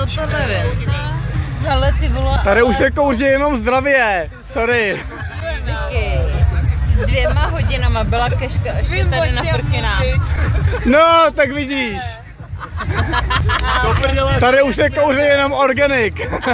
to nevím. Ale ty vole... Tady už se kouří jenom zdravě. Sorry. Vicky, 2 hodinama byla keška ještě tady na prkinách. No, tak vidíš. Tady už se kouří jenom organic.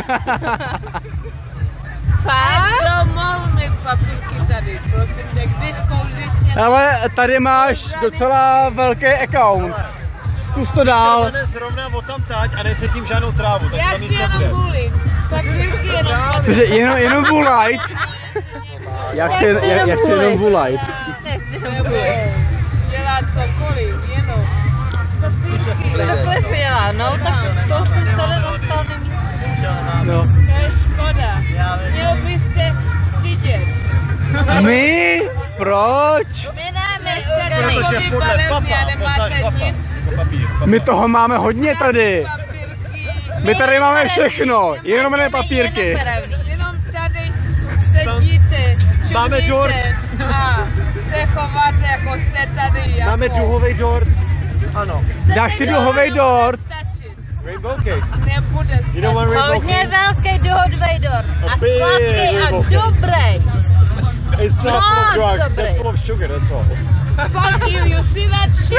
Fakt? Mohl mít papírky tady, prosím tě, když kouříš. Ale tady máš docela velký account. Zkus to dál. Zrovna od tam tať a necítím žádnou trávu, tak Já tam nic chci jenom nebude. vůlit. Papírky jenom. Cože, jenom Woolite? Já chci jenom Woolite. Nechci jenom kvůlit. Dělat cokoliv, jenom. Cokoliv dělá, no, tak to jsem tady dostal nemístě. No. To je škoda. Měl byste stydět. My? Proč? My ne, my Jste organic. takový balební a nemáte nic. My toho máme hodně tady. Papírky. My tady máme všechno, jenom ne papírky. Jenom tady sedíte, Máme dort. čumíte a se chováte jako jste tady jako. Máme duhový dort. Ano. Dáš si duhovej dort? Stačit. Rainbow cake. Nebude You don't want rainbow Hodně cake? velký dohodovej dort. A big sladký a rainbow cake. dobrý. It's not full of drugs, it's Dobrý. just full of sugar, that's all. Fuck you see that shit?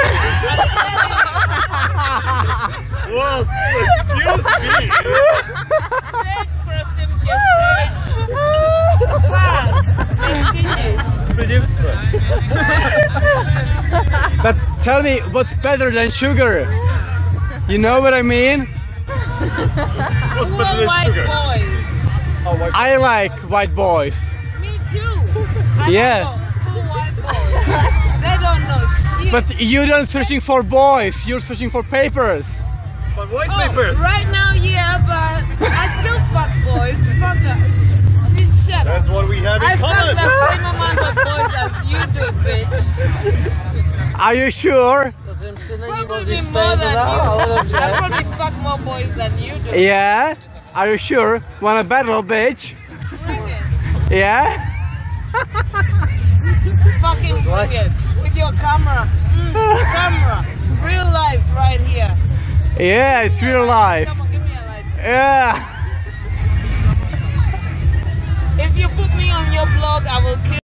Whoa, excuse me. Teď prosím tě, teď. Fuck. Nestyděš. Stydím se. But tell me, what's better than sugar? You know what I mean? What's Who better are than white sugar? boys? Oh, white I like white boys. Me too. I Yeah. don't know who white boys. They don't know shit. But you don't searching for boys, you're searching for papers. But white Oh, papers. right now, yeah, but I still fuck boys. Fuck up. Just shut That's up. what we have I in fuck common. the same amount of boys as you do, bitch. Are you sure? Probably more than you. I probably fuck more boys than you do. Yeah? Are you sure? Wanna battle, bitch? Bring it. Yeah? Fucking bring it. With your camera. Camera. Real life right here. Yeah, it's real life. Come on, give me a light. Yeah. If you put me on your blog, I will kill